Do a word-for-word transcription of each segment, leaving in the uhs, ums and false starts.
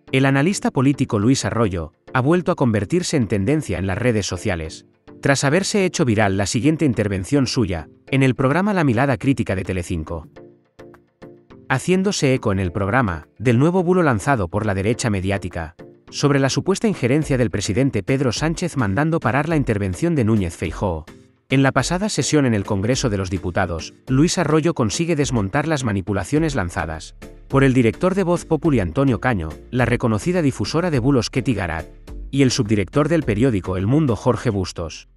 El analista político Luis Arroyo ha vuelto a convertirse en tendencia en las redes sociales, tras haberse hecho viral la siguiente intervención suya, en el programa La Mirada Crítica de Telecinco. Haciéndose eco en el programa, del nuevo bulo lanzado por la derecha mediática, sobre la supuesta injerencia del presidente Pedro Sánchez mandando parar la intervención de Núñez Feijóo. En la pasada sesión en el Congreso de los Diputados, Luis Arroyo consigue desmontar las manipulaciones lanzadas por el director de Voz Populi Antonio Caño, la reconocida difusora de bulos Ketty Garat, y el subdirector del periódico El Mundo Jorge Bustos.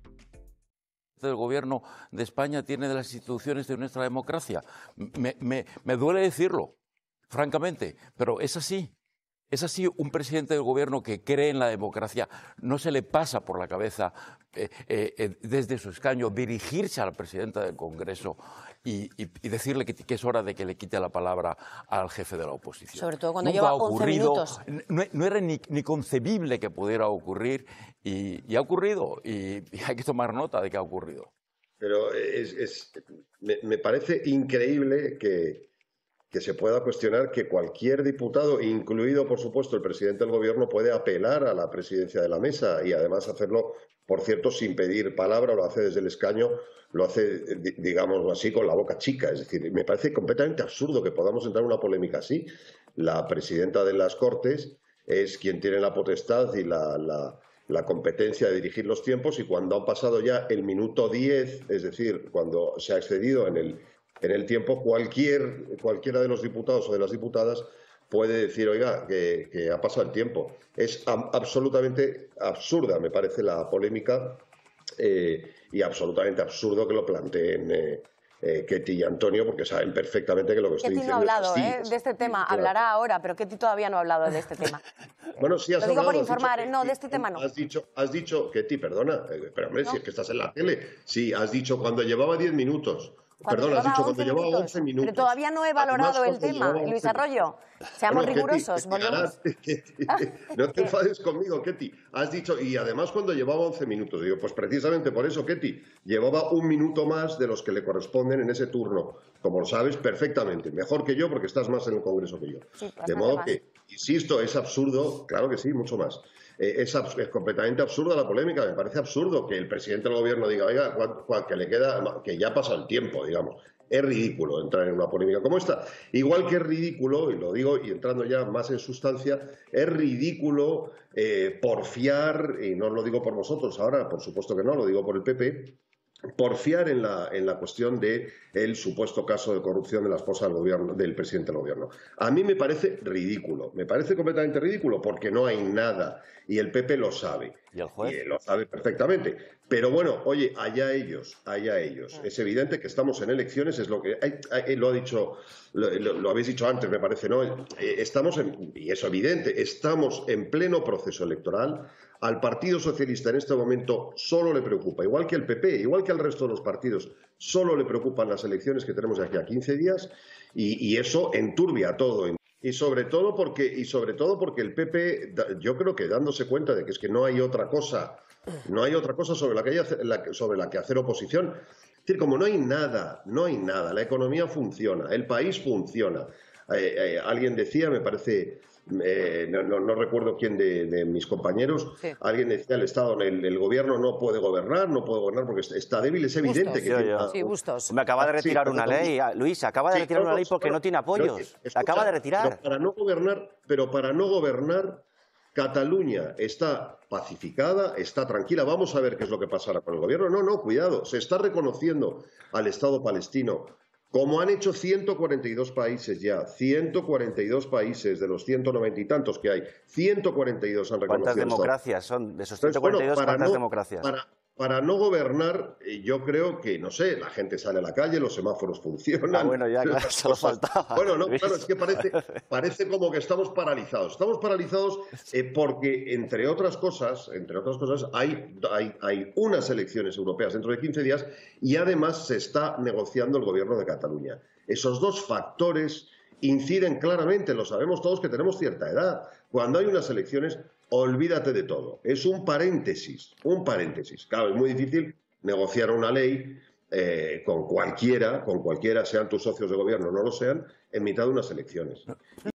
El gobierno de España tiene de las instituciones de nuestra democracia. Me, me, me duele decirlo, francamente, pero es así. Es así, un presidente del gobierno que cree en la democracia no se le pasa por la cabeza eh, eh, desde su escaño dirigirse a la presidenta del Congreso y, y, y decirle que, que es hora de que le quite la palabra al jefe de la oposición. Sobre todo cuando Nunca lleva ha once ocurrido, minutos. No, no era ni, ni concebible que pudiera ocurrir y, y ha ocurrido y, y hay que tomar nota de que ha ocurrido. Pero es, es, me, me parece increíble que... que se pueda cuestionar que cualquier diputado, incluido, por supuesto, el presidente del Gobierno, puede apelar a la presidencia de la mesa y, además, hacerlo, por cierto, sin pedir palabra, lo hace desde el escaño, lo hace, digamos así, con la boca chica. Es decir, me parece completamente absurdo que podamos entrar en una polémica así. La presidenta de las Cortes es quien tiene la potestad y la, la, la competencia de dirigir los tiempos, y cuando han pasado ya el minuto diez, es decir, cuando se ha excedido en el En el tiempo, cualquier, cualquiera de los diputados o de las diputadas puede decir, oiga, que, que ha pasado el tiempo. Es a, absolutamente absurda, me parece, la polémica eh, y absolutamente absurdo que lo planteen eh, eh, Ketty y Antonio, porque saben perfectamente que lo que estoy Ketty diciendo no ha hablado es ¿eh? así. de este tema, Claro. hablará ahora, pero Ketty todavía no ha hablado de este tema. Bueno, sí has Lo digo hablado, por has informar, dicho, no, de este tema no. Has dicho, has dicho Ketty, perdona, eh, pero hombre, No. si es que estás en la tele. Sí, has dicho cuando llevaba diez minutos. Cuando Perdón, has llevaba dicho cuando once llevaba minutos. once minutos. Pero todavía no he valorado Además, el tema, Luis Arroyo. Seamos Bueno, rigurosos, Ketty, volvemos. Ketty, no te enfades conmigo, Ketty. Has dicho, y además cuando llevaba once minutos, digo, pues precisamente por eso, Ketty, llevaba un minuto más de los que le corresponden en ese turno, como lo sabes perfectamente, mejor que yo porque estás más en el Congreso que yo. Sí, de modo más. que, insisto, es absurdo, claro que sí, mucho más. Eh, es, es completamente absurda la polémica, me parece absurdo que el presidente del gobierno diga, oiga, cuál, cuál, que le queda, que ya pasa el tiempo, digamos. Es ridículo entrar en una polémica como esta. Igual que es ridículo, y lo digo y entrando ya más en sustancia, es ridículo eh, porfiar, y no lo digo por vosotros ahora, por supuesto que no, lo digo por el P P, porfiar en la, en la cuestión del supuesto caso de corrupción de la esposa del, gobierno, del presidente del gobierno. A mí me parece ridículo, me parece completamente ridículo porque no hay nada y el P P lo sabe. ¿Y el juez? Y lo sabe perfectamente. Pero bueno, oye, allá ellos, allá ellos. Es evidente que estamos en elecciones, es lo que hay, hay, lo ha dicho, lo, lo, lo habéis dicho antes, me parece, ¿no? Eh, estamos en, y es evidente, estamos en pleno proceso electoral. Al Partido Socialista en este momento solo le preocupa, igual que el P P, igual que al resto de los partidos, solo le preocupan las elecciones que tenemos de aquí a quince días y, y eso enturbia todo. Y sobre todo porque, y sobre todo porque el P P, yo creo que dándose cuenta de que es que no hay otra cosa, no hay otra cosa sobre la que, hay, sobre la que hacer oposición. Es decir, como no hay nada, no hay nada, la economía funciona, el país funciona. Eh, eh, alguien decía, me parece... Eh, no, no, no recuerdo quién de, de mis compañeros, sí. Alguien decía el Estado, el, el gobierno no puede gobernar, no puede gobernar porque está débil, es evidente Bustos. que Yo, tiene, yo. Sí, Bustos. Me acaba de retirar sí, una ley, Luis, acaba de sí, retirar no, una ley porque no, no tiene apoyos. escucha, acaba de retirar. Pero para no gobernar, pero para no gobernar, Cataluña está pacificada, está tranquila. Vamos a ver qué es lo que pasará con el gobierno. No, no, cuidado, se está reconociendo al Estado palestino. Como han hecho ciento cuarenta y dos países ya, ciento cuarenta y dos países de los ciento noventa y tantos que hay, ciento cuarenta y dos han reconocido. ¿Cuántas democracias son de esos ciento cuarenta y dos? Entonces, bueno, ¿Cuántas no, democracias? Para, para no gobernar, yo creo que, no sé, la gente sale a la calle, los semáforos funcionan. Ah, bueno, ya, claro, solo faltaba. Bueno, no, claro, es que parece, parece como que estamos paralizados. Estamos paralizados eh, porque, entre otras cosas, entre otras cosas, hay, hay, hay unas elecciones europeas dentro de quince días y además se está negociando el gobierno de Cataluña. Esos dos factores inciden claramente, lo sabemos todos que tenemos cierta edad. Cuando hay unas elecciones, olvídate de todo. Es un paréntesis, un paréntesis. Claro, es muy difícil negociar una ley eh, con cualquiera, con cualquiera, sean tus socios de gobierno o no lo sean, en mitad de unas elecciones. Y